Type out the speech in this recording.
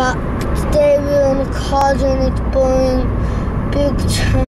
But today we're on a car and it's blowing big time.